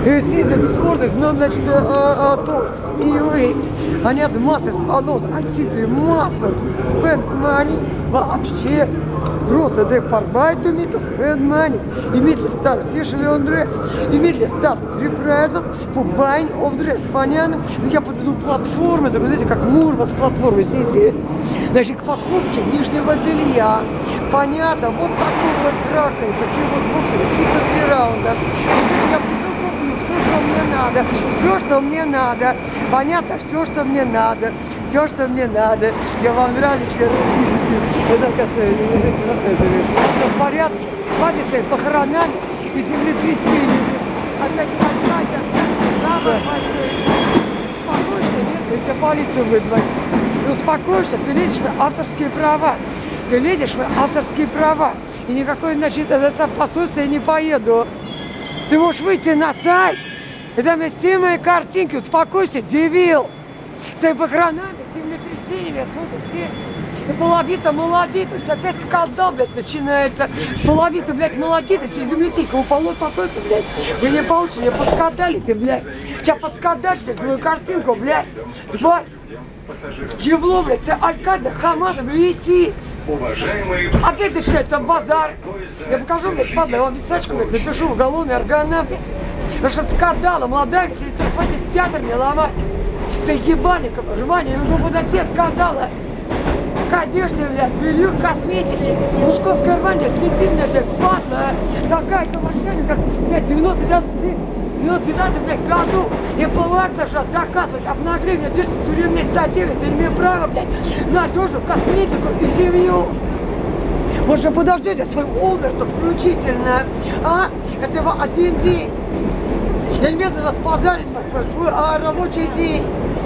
You see that sport is not much to anyway. Понятно, masters allows actively master spend money вообще. Просто they forbid to me to spend money. Immediately start, especially on dress. Immediately start reprisals for buying of dress. Понятно? Я подведу платформы, так, знаете, как Мурманск платформы, здесь. Значит, к покупке нижнего белья. Понятно? Вот такой вот дракой, такие вот боксеры, 33 раунда. Я приду, куплю все, что мне надо. Все, что мне надо. Понятно? Все, что мне надо. Все, что мне надо. Я вам нравлюсь, я это касается, все в порядке. Хватит похоронами и землетрясениями. Опять успокойся, нет, я тебе полицию вызвать. Успокойся, ты лезешь в авторские права. Ты лезешь в авторские права. И никакой, значит, посольство я не поеду. Ты можешь выйти на сайт, и там есть все мои картинки. Успокойся, дебил. С своими похоронами, землетрясениями, все. И половита молодитость, опять скандал, блядь, начинается. С половитой, блядь, молодитостью, землесейка упало потоки, блядь. Вы не получите, мне подскандалите, блядь. Сейчас подскандалишь, блядь, свою картинку, блядь. Тварь. Ебло, блядь, Аль-Каида, Хамас, висись. Опять начинается базар. Я покажу, блядь, падла, я вам писачку, блядь, напишу в уголовный органа, блядь. Потому что скандала, молодая, блядь, здесь театр не ломать. С ебальником, рвание, ну, отец сказала. К одежде, блядь, белью, косметике. Мужское рвание, длительное, блядь, падла. Такая колоссальная, как, блядь, 99, блядь, году. И была даже доказывать обнагление, держать в тюремной статье, я не имею права, блядь, на одежду, косметику и семью. Может, же подождите своим Олбертом включительно, а? Это его один день. Я не имею вас позарить, блядь, свой рабочий день.